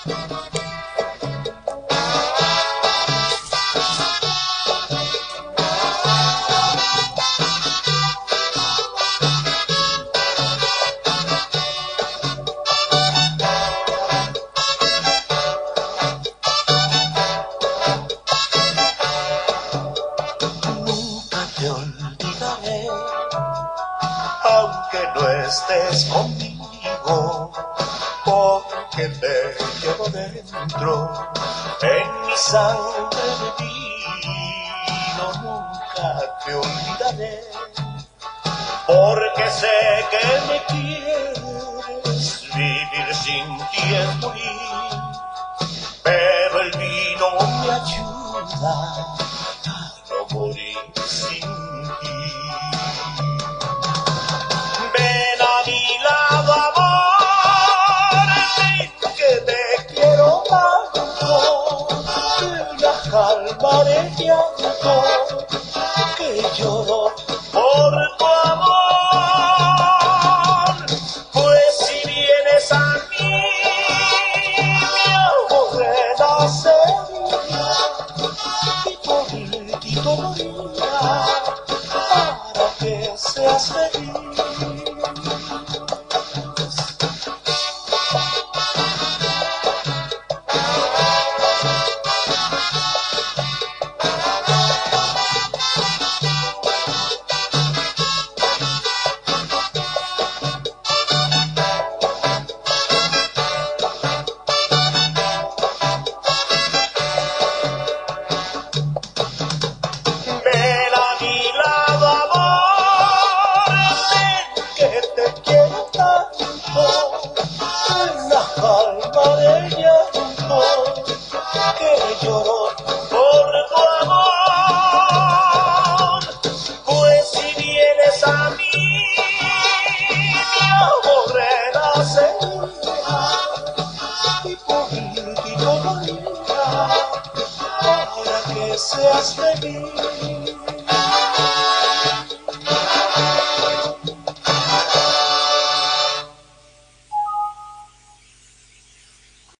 Te olvidaré, aunque no estés conmigo, porque te llevo dentro, en mi sangre bebido. Nunca te olvidaré, porque sé que me quieres. Vivir sin ti es morir, pero el vino me ayuda a no morir sin ti. Ven a mi lado, amor, ven que te quiero tanto. Ven a calmar el llanto que lloro por tu amor. Pues si vienes a mí, mi amor renacería y por ti moría para que seas feliz. Ven a mi lado, amor, ven que te quiero tanto. Ven a calmar el llanto que lloro por tu amor. Pues si vienes a mí, mi amor renacería y por ti yo moría para que seas feliz.